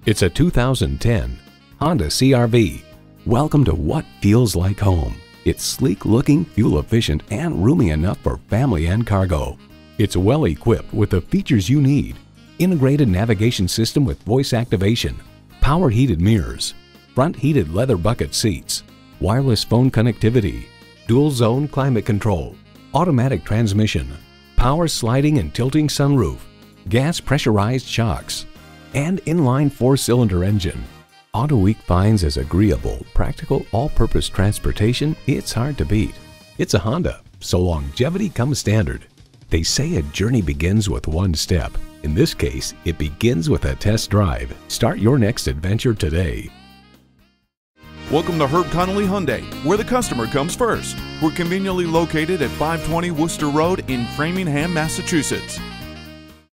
It's a 2010 Honda CR-V. Welcome to what feels like home. It's sleek looking, fuel efficient, and roomy enough for family and cargo. It's well equipped with the features you need. Integrated navigation system with voice activation, power heated mirrors, front heated leather bucket seats, wireless phone connectivity, dual zone climate control, automatic transmission, power sliding and tilting sunroof, gas pressurized shocks, and inline 4-cylinder engine. AutoWeek finds as agreeable, practical, all-purpose transportation it's hard to beat. It's a Honda, so longevity comes standard. They say a journey begins with one step. In this case, it begins with a test drive. Start your next adventure today. Welcome to Herb Connolly Hyundai, where the customer comes first. We're conveniently located at 520 Worcester Road in Framingham, Massachusetts.